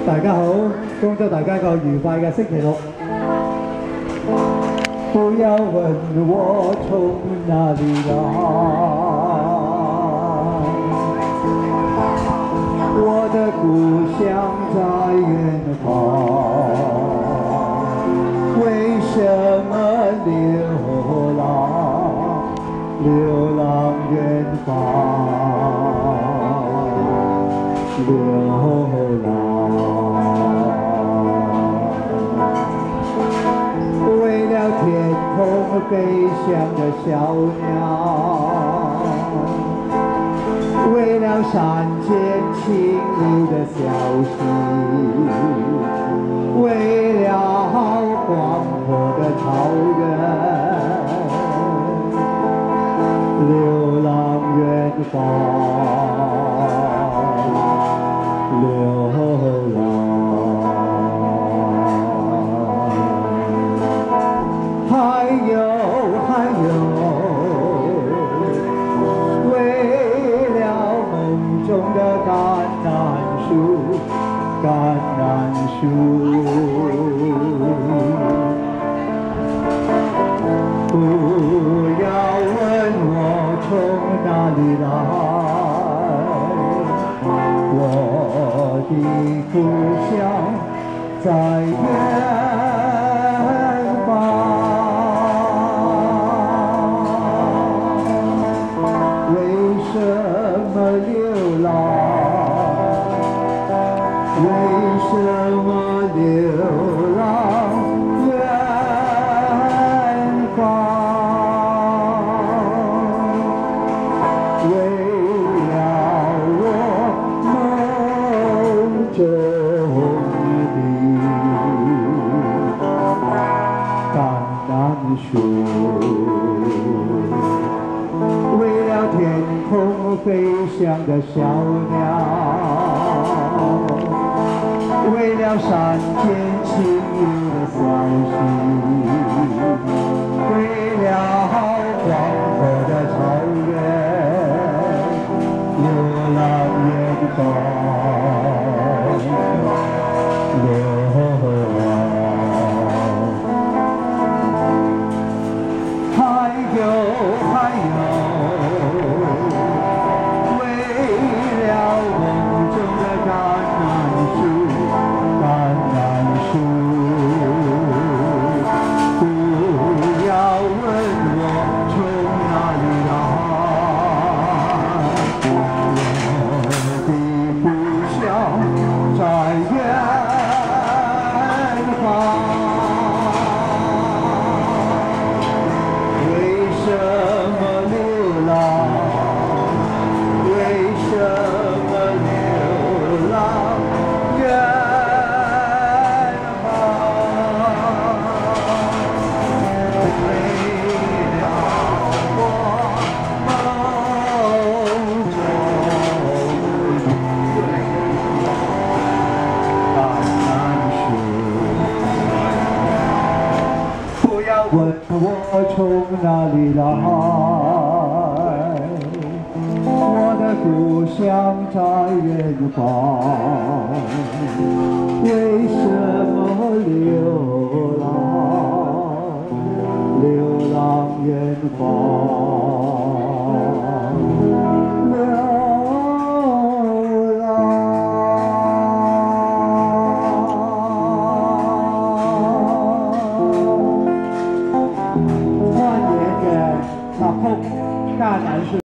大家好，恭祝大家一個愉快嘅星期六。不要問我從哪裡來，我的故鄉在遠方，為什麼流浪，流浪遠方，流浪。 天空飛翔的小鳥，為了山間清流的小溪，為了廣闊的草原，流浪遠方，流浪。 还有，為了夢中的橄欖樹，橄欖樹。不要問我從哪裡來，我的故鄉在遠方。 流浪，為什麼流浪遠方？為了我夢中的橄欖樹。 為了天空飛翔的小鳥，為了山間清流的小溪，為了廣闊的草原，流浪遠方，流浪。還有。 問我從哪裡來，我的故鄉在遠方，為什麼流浪，流浪遠方？